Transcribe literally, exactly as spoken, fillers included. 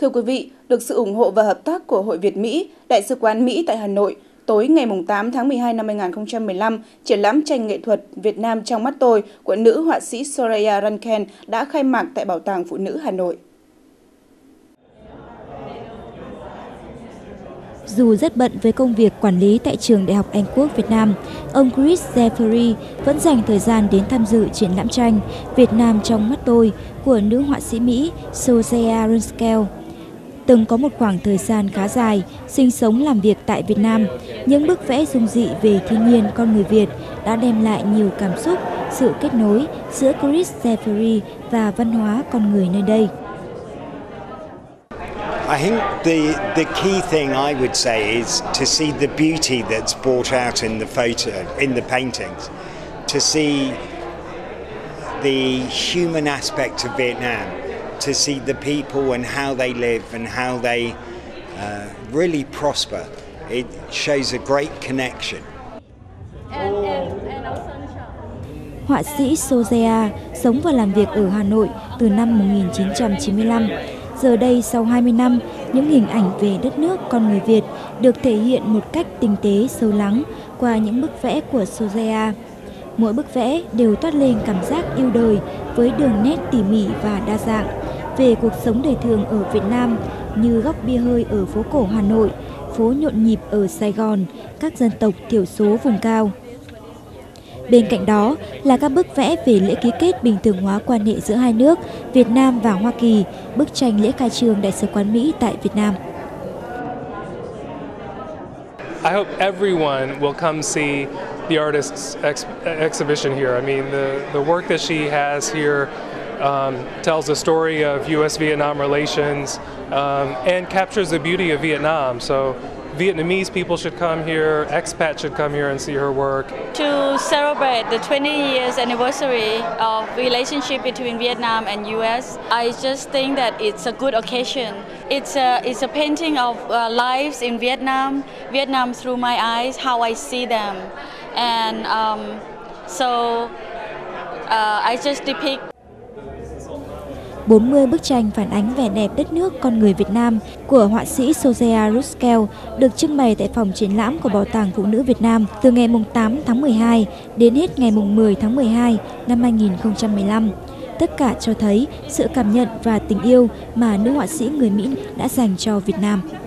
Thưa quý vị, được sự ủng hộ và hợp tác của Hội Việt Mỹ, Đại sứ quán Mỹ tại Hà Nội, tối ngày tám tháng mười hai năm hai nghìn không trăm mười lăm, triển lãm tranh nghệ thuật Việt Nam trong mắt tôi của nữ họa sĩ Soraya Ranken đã khai mạc tại Bảo tàng Phụ nữ Hà Nội. Dù rất bận với công việc quản lý tại Trường Đại học Anh Quốc Việt Nam, ông Chris Jeffrey vẫn dành thời gian đến tham dự triển lãm tranh Việt Nam trong mắt tôi của nữ họa sĩ Mỹ Soraya Ranken. Từng có một khoảng thời gian khá dài sinh sống làm việc tại Việt Nam, những bức vẽ dung dị về thiên nhiên con người Việt đã đem lại nhiều cảm xúc, sự kết nối giữa Chris Jeffrey và văn hóa con người nơi đây. I think the the key thing I would say is to see the beauty that's brought out in the photo, in the paintings, to see the human aspect of Vietnam, to see the people and how they live and how they uh, really prosper. It shows a great connection. Họa sĩ Soraya sống và làm việc ở Hà Nội từ năm một nghìn chín trăm chín mươi lăm. Giờ đây, sau hai mươi năm, những hình ảnh về đất nước con người Việt được thể hiện một cách tinh tế sâu lắng qua những bức vẽ của Soraya. Mỗi bức vẽ đều toát lên cảm giác yêu đời với đường nét tỉ mỉ và đa dạng về cuộc sống đời thường ở Việt Nam, như góc bia hơi ở phố cổ Hà Nội, phố nhộn nhịp ở Sài Gòn, các dân tộc thiểu số vùng cao. Bên cạnh đó là các bức vẽ về lễ ký kết bình thường hóa quan hệ giữa hai nước Việt Nam và Hoa Kỳ, bức tranh lễ khai trương Đại sứ quán Mỹ tại Việt Nam. I hope everyone will come see the artist's ex exhibition here. I mean, the, the work that she has here um, tells a story of U S Vietnam relations um, and captures the beauty of Vietnam. So Vietnamese people should come here, expats should come here and see her work. To celebrate the twenty years anniversary of relationship between Vietnam and U S, I just think that it's a good occasion. It's a, it's a painting of uh, lives in Vietnam, Vietnam through my eyes, how I see them. And um, so uh, I just depict bốn mươi bức tranh phản ánh vẻ đẹp đất nước con người Việt Nam của họa sĩ Soraya Ranken được trưng bày tại phòng triển lãm của Bảo tàng Phụ nữ Việt Nam từ ngày tám tháng mười hai đến hết ngày mười tháng mười hai năm hai nghìn không trăm mười lăm. Tất cả cho thấy sự cảm nhận và tình yêu mà nữ họa sĩ người Mỹ đã dành cho Việt Nam.